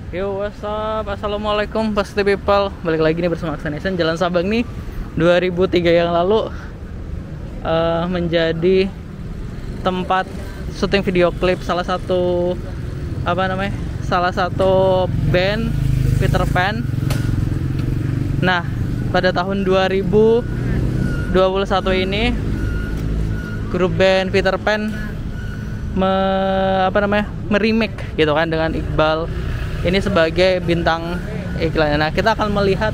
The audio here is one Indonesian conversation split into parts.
Yo, what's up? Assalamualaikum Positive People. Balik lagi nih bersama Aksanation. Jalan Sabang nih 2003 yang lalu menjadi tempat syuting video klip salah satu salah satu band Peter Pan. Nah, pada tahun 2021 ini grup band Peter Pan meremake gitu kan dengan Iqbal ini sebagai bintang iklannya. Nah, kita akan melihat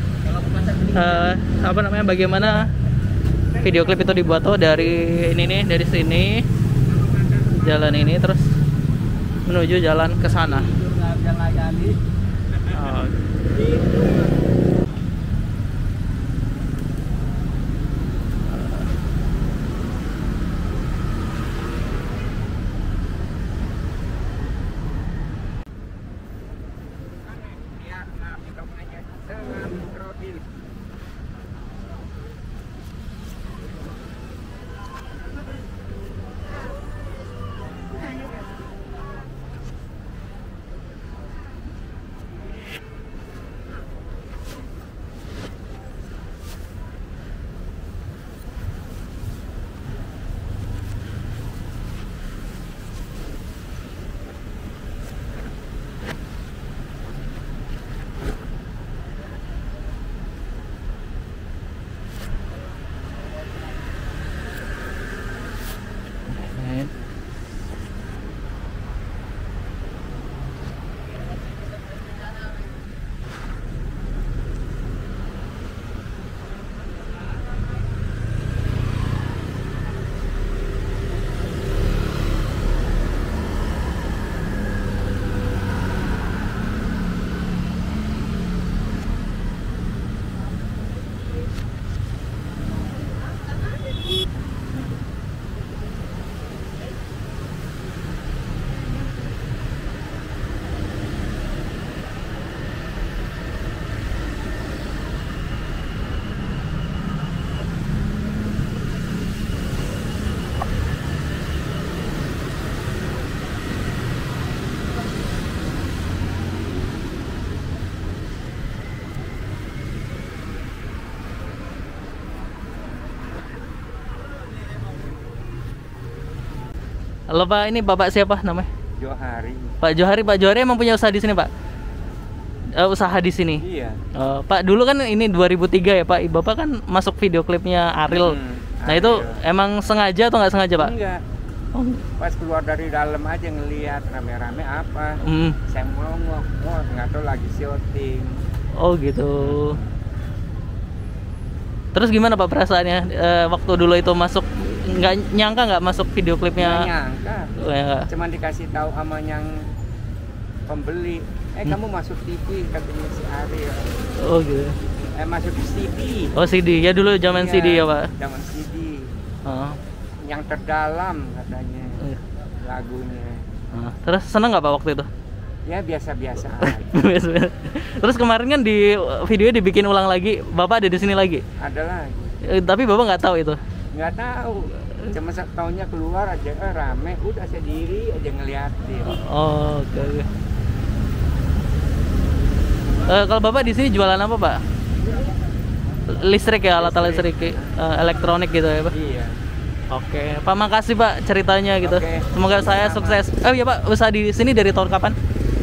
bagaimana video klip itu dibuat tuh dari dari sini jalan ini terus menuju jalan ke sana. Halo Pak, ini Bapak siapa namanya? Johari. Pak Johari emang punya usaha di sini Pak? Usaha di sini? Iya. Pak, dulu kan ini 2003 ya Pak, Bapak kan masuk video klipnya Ariel. Nah itu emang sengaja atau nggak sengaja Pak? Enggak. Pas keluar dari dalam aja ngelihat rame-rame apa. Saya ngomong, nggak tahu lagi syuting. Oh gitu. Terus gimana Pak perasaannya waktu dulu itu masuk? Nggak nyangka masuk video klipnya? Nggak nyangka. Nggak. Cuman dikasih tahu sama yang pembeli, kamu masuk TV katanya si Ariel. Oh gitu. Masuk CD. Oh CD, ya dulu zaman CD ya Pak? Zaman CD. Yang terdalam katanya lagunya. Terus seneng nggak Pak waktu itu? Ya biasa-biasa aja. Terus kemarin kan di videonya dibikin ulang lagi, Bapak ada di sini lagi? Ada lagi. Tapi Bapak nggak tahu itu? Nggak tahu, cuma tahunnya keluar aja rame, udah sendiri aja ngeliatin. Oh, oke. Kalau Bapak di sini jualan apa Pak? Listrik ya, alat listrik, elektronik gitu ya Pak? Iya. Oke, Pak makasih Pak ceritanya gitu. Semoga saya sukses. Oh iya Pak, usaha di sini dari tahun kapan?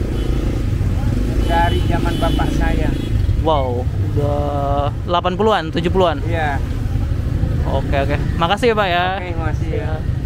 Dari zaman bapak saya. Wow, udah 80-an, 70-an? Iya. Oke. Makasih ya Pak ya. Oke, makasih ya.